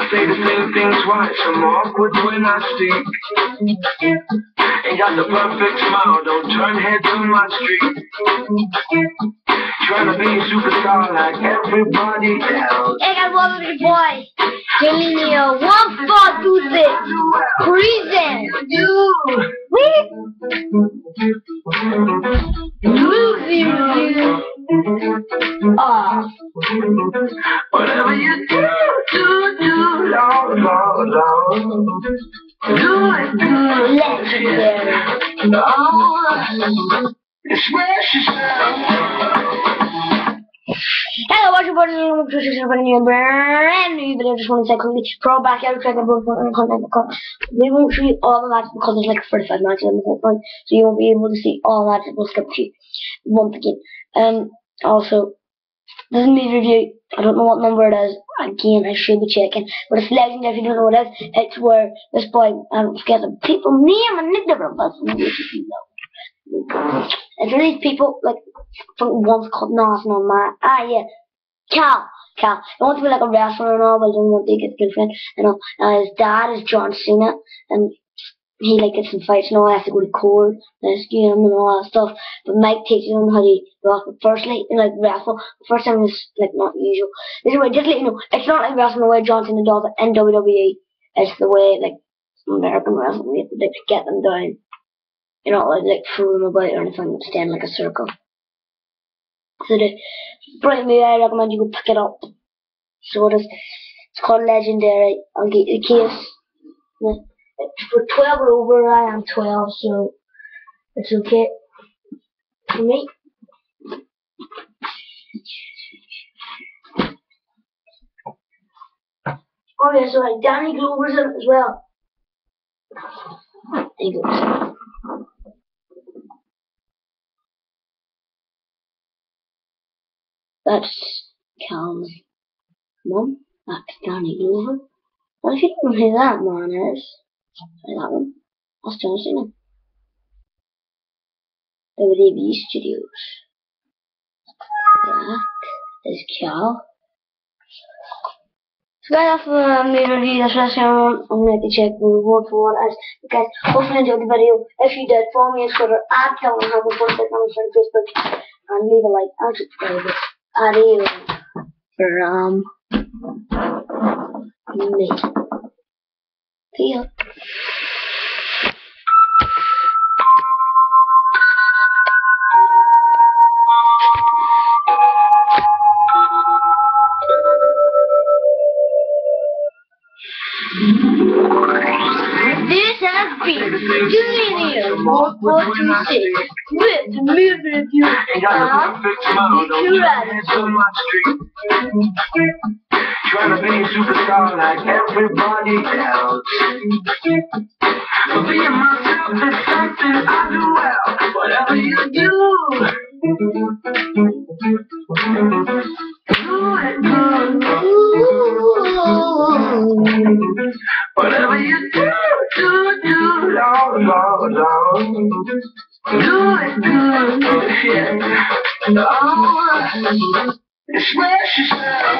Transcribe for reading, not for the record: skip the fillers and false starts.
say the same thing twice. I'm awkward when I speak. Ain't got the perfect smile, don't turn heads on my street. Trying to be a superstar like everybody else. Hey guys, welcome to the boy. Giving me a 1, 4, 2, 6. Present. Movie review. Whatever you do, Lord. Do it good. Legendary. Smash Hello, what's your brand new video? Just want to say quickly, throw back every track and content. We won't show you all the matches because there's like 35 matches in the whole point, so you won't be able to see all the matches. We'll skip to you once again. Also, this is me review. I don't know what number it is. Again, I should be checking, but it's legendary. If you don't know what it is, it's where this boy, I don't forget the people name and nickname, but it's these people like from once called National Man. Cal. He wants to be like a wrestler and all, but he doesn't want to get a girlfriend. His dad is John Cena, and he like gets in fights and all. He has to go to court, rescue him and all that stuff. But Mike teaches him how to wrestle. Firstly, like wrestle. The first time is like not usual. This way, just let you know, it's not like wrestling the way John Cena does it in WWE. It's the way like American wrestling. You have to get them down. You know, like throw them about or anything, stand like a circle. So the brilliant movie, I recommend you go pick it up. So it is. It's called Legendary. I'll get you the case. For 12 or over, I am 12, so it's okay for me. Oh yeah, so like Danny Glover's in it as well. There you go. That's Cal's mum. That's Danny Glover. Well, if you don't know who that man is, try that one. That's John Cena. WWE Studios. That is Cal. So guys, after me review this rest I'm going to check the reward for what it is. Guys, hopefully you enjoyed the video. If you did, follow me on Twitter at Calvin Hamilton, contact me on Facebook, and leave a like and subscribe. Adios from me. See ya. This has been LegendarY 446 with the movie review of Trying to be a superstar like everybody else. But being myself is something I do well. Whatever you do, do it good. Whatever you do, Lord. Do it good. Yeah. Oh, smash yourself.